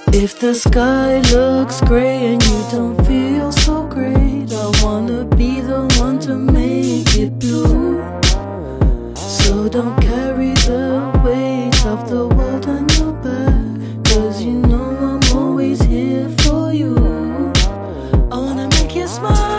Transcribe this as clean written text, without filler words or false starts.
If the sky looks gray and you don't feel so great, I wanna be the one to make it blue. So don't carry the weight of the world on your back, 'cause you know I'm always here for you. I wanna make you smile.